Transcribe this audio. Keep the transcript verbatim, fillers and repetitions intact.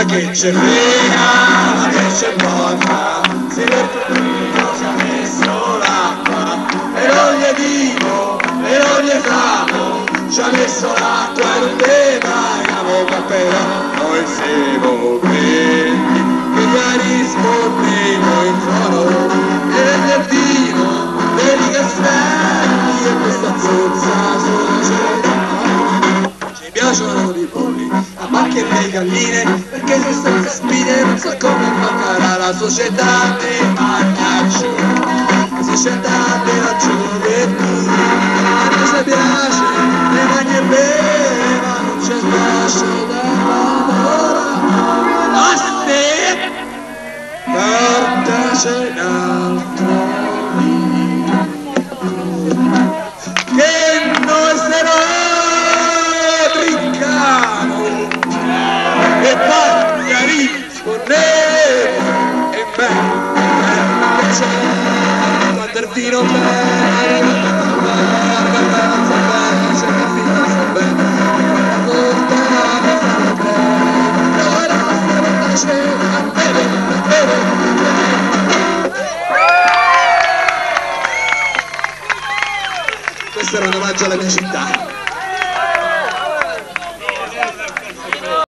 che c'è frega, ma che c'è porca, se l'Eternino ci ha messo l'acqua, e non gli dico, e non gli famo, ci ha messo l'acqua e non te paghiamo, ma però noi siamo qui, che gli rispondiamo in coro, e l'Eternino, vedi che sferri, e questa zozza sono città. Ci piacciono i polli, a macchie e le galline, perché se senza spine non so come imparerà la società dei magnacci, la società della gioventù. A noi se piace, le magni e bene, ma non ci piace dell'amore. Basta! Portaci un altro vino, che noi se no trincamo, e poi gli rispondevo, e beh, che c'è, quando il vino bene, quando non sta bene, c'è il vino sta bene, quando portava sta bene, noi la nostra portacena, bene, bene. Questo era un omaggio alla mia città.